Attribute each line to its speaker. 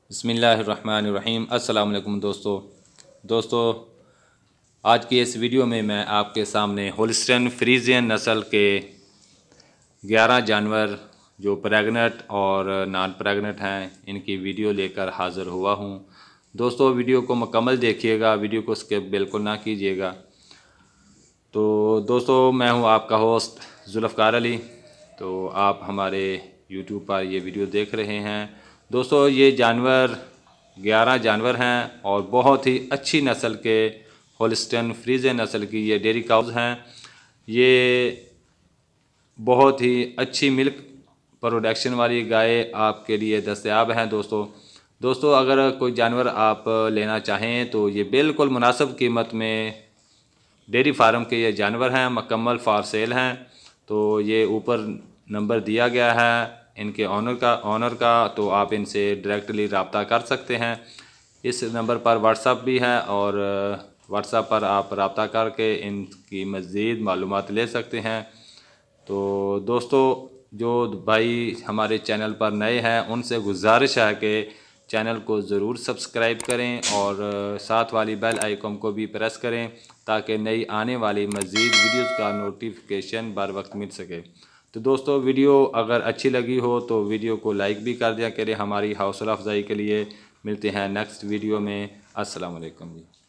Speaker 1: बिस्मिल्लाहिर्रहमानिर्रहीम। अस्सलाम वालेकुम दोस्तों, आज की इस वीडियो में मैं आपके सामने होल्स्टाइन फ्रीजियन नस्ल के 11 जानवर जो प्रेग्नेंट और नॉन प्रेग्नेंट हैं इनकी वीडियो लेकर हाज़िर हुआ हूं। दोस्तों, वीडियो को मुकम्मल देखिएगा, वीडियो को स्किप बिल्कुल ना कीजिएगा। तो दोस्तों, मैं हूं आपका होस्ट जुल्फ़कार अली। तो आप हमारे यूट्यूब पर ये वीडियो देख रहे हैं। दोस्तों, ये जानवर 11 जानवर हैं और बहुत ही अच्छी नस्ल के होल्स्टाइन फ्रीजियन नस्ल की ये डेयरी काउज़ हैं। ये बहुत ही अच्छी मिल्क प्रोडक्शन वाली गाय आपके लिए दस्तयाब हैं। दोस्तों, अगर कोई जानवर आप लेना चाहें तो ये बिल्कुल मुनासिब कीमत में डेयरी फार्म के ये जानवर हैं, मुकम्मल फॉर सेल हैं। तो ये ऊपर नंबर दिया गया है इनके ऑनर का, तो आप इनसे डायरेक्टली रब्ता कर सकते हैं। इस नंबर पर व्हाट्सअप भी है और व्हाट्सअप पर आप रब्ता करके इनकी मज़ीद मालूमात ले सकते हैं। तो दोस्तों, जो भाई हमारे चैनल पर नए हैं उनसे गुजारिश है कि चैनल को ज़रूर सब्सक्राइब करें और साथ वाली बेल आइकन को भी प्रेस करें ताकि नई आने वाली मज़ीद वीडियोज़ का नोटिफिकेशन बर वक्त मिल सके। तो दोस्तों, वीडियो अगर अच्छी लगी हो तो वीडियो को लाइक भी कर दिया करें हमारी हौसला अफजाई के लिए। मिलते हैं नेक्स्ट वीडियो में। अस्सलाम वालेकुम जी।